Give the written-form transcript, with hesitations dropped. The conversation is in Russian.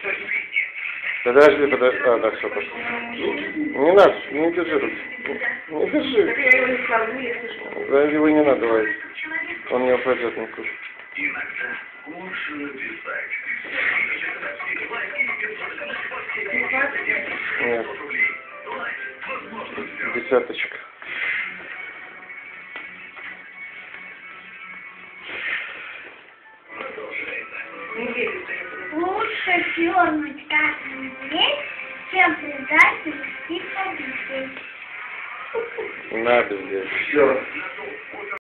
Подожди. А, да, все, пошло. Не надо, не держи руки. Не держи. Так я его не сломлю, если что. Да, его не надо ловить. Он не упадет никуда. Иногда лучше написать. Нет. Десяточка. Не верю, что я буду. Лучше дернуть красную дверь, чем прижать и победить. Надо здесь. Все.